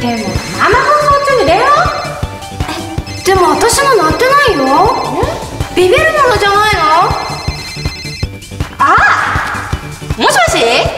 でもママ放送中に電話？でも私の鳴ってないよ。ビビるものじゃないの？ああ、もしもし？